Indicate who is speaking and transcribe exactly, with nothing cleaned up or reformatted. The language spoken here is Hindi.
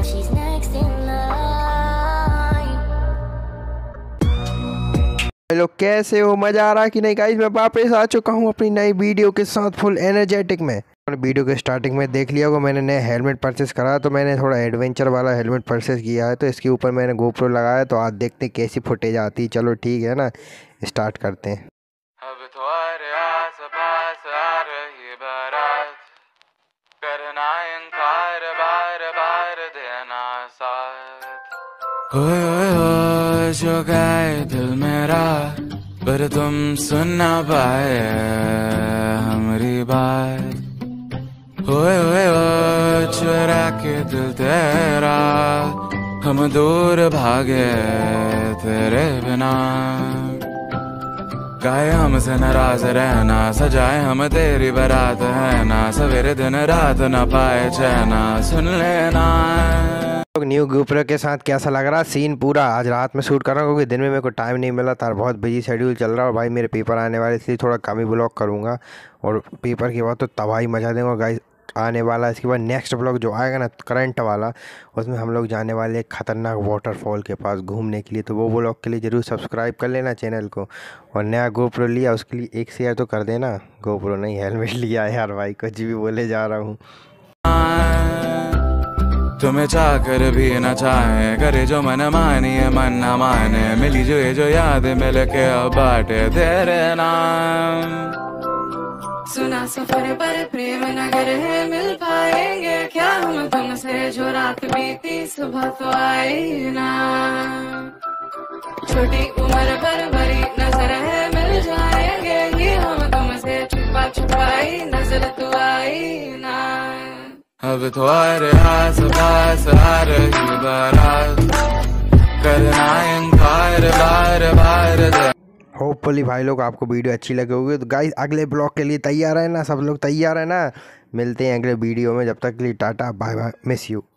Speaker 1: and she's next in line.
Speaker 2: Hello, कैसे हो? मज़ा आ रहा है कि नहीं गाइस? मैं वापस आ चुका हूँ अपनी नई वीडियो के साथ फुल एनर्जेटिक में। वीडियो के स्टार्टिंग में देख लिया होगा मैंने नया हेलमेट परचेस करा, तो मैंने थोड़ा एडवेंचर वाला हेलमेट परचेस किया है, तो इसके ऊपर मैंने गोप्रो लगाया। तो आज देखते हैं कैसी फुटेज आती है। चलो ठीक है ना, स्टार्ट करते हैं।
Speaker 3: अब तुम्हारे आस पास आ रही बारात, करना इनकार बार बार देना साथ। ओए ओए ओए जो गाए दिल मेरा, पर तुम सुन ना पाए हमारी बात। ओए ओए ओए चुरा के दिल तेरा, हम दूर भागे तेरे बिना। गाए हमसे नाराज रहना, सजाए हम तेरी बारात है ना, सवेरे दिन रात ना पाए चैना, सुन लेना।
Speaker 2: न्यू गोप्रो के साथ कैसा लग रहा सीन? पूरा आज रात में शूट कर रहा हूँ क्योंकि दिन में मेरे को टाइम नहीं मिला था, बहुत बिजी शेड्यूल चल रहा है। और भाई मेरे पेपर आने वाले, इसलिए थोड़ा कम ही ब्लॉग करूँगा। और पेपर के बाद तो तबाही मचा देंगे गाइस आने वाला। इसके बाद नेक्स्ट ब्लॉग जो आएगा ना, करंट वाला, उसमें हम लोग जाने वाले एक ख़तरनाक वाटरफॉल के पास घूमने के लिए। तो वो ब्लॉग के लिए ज़रूर सब्सक्राइब कर लेना चैनल को। और नया गोप्रो लिया, उसके लिए एक शेयर तो कर देना। गोप्रो नहीं, हेलमेट लिया यार भाई, कुछ भी बोले जा रहा हूँ।
Speaker 3: तुम्हें चाह कर भी न चाहे, करे जो मन मानिए मन न माने, मिली जो ये जो याद मिल के अब बाटे तेरे नाम।
Speaker 4: सुना सफर पर प्रेम नगर है, मिल पाएंगे क्या हम तुमसे, जो रात बीती सुबह तो आई ना। छोटी उम्र पर बड़ी नजर है, मिल जाएंगे ये हम तुमसे, छुपा छुपाई नजर तो आई ना।
Speaker 3: अब तुम्हारे आस पास आ रही बारात, करना इनकार बार बार दे।
Speaker 2: होपफुली भाई लोग आपको वीडियो अच्छी लगी होगी। तो गाइस अगले ब्लॉग के लिए तैयार है ना, सब लोग तैयार है ना? मिलते हैं अगले वीडियो में, जब तक के लिए tata bye bye, miss you.